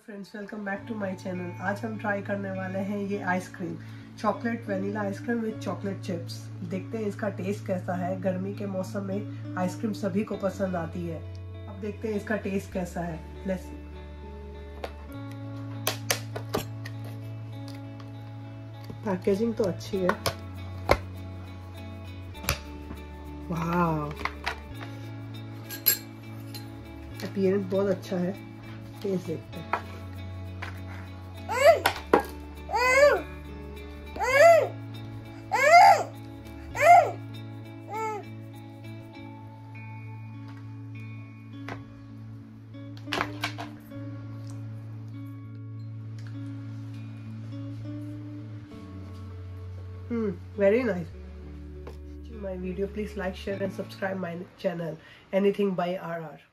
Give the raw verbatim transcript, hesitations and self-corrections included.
Friends, welcome back to my channel. आज हम try करने वाले हैं ये ice cream, chocolate vanilla ice cream with chocolate chips. देखते हैं इसका टेस्ट कैसा है। गर्मी के मौसम में आइसक्रीम सभी को पसंद आती है। अब देखते हैं इसका टेस्ट कैसा है। लेट्स पैकेजिंग तो अच्छी है। वाह, अपीयरेंस बहुत अच्छा है। टेस्ट देखते हैं। Hmm, very nice. My video, please like, share and subscribe my channel. Anything by R R.